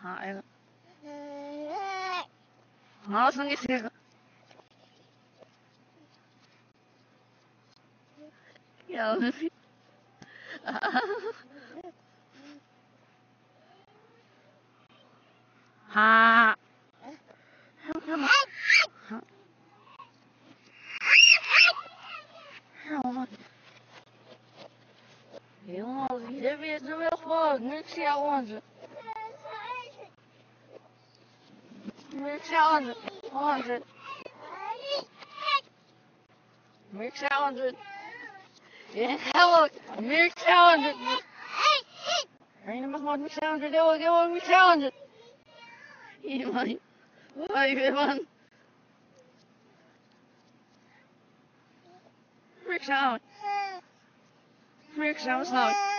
ها ها سنگی سیگا یا ها Jongens, dit is er wel groot. Niks jou Niks jou onze. Niks jou onze. Ja, hello. Niks jou onze. Ainda mais mal niks jou onze. Deu niks jou onze. Ih, mãe. Vai, mano. Niks jou. Niks jou, snel.